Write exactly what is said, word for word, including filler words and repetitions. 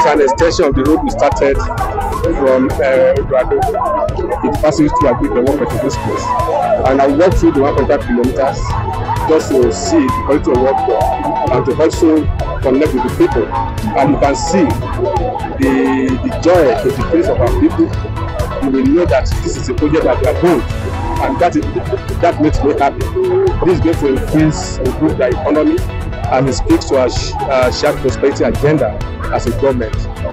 is an extension of the road we started from uh, Ado. It passes through Agric and Mofere to this place. And I walked through the one point five kilometers just to see the quality of work there and to also connect with the people. And you can see the, the joy, the face of our people. You will know that this is a project that we are doing, and that is, that makes me happy. This is going to increase, improve the economy, and it speaks to our uh, shared prosperity agenda as a government.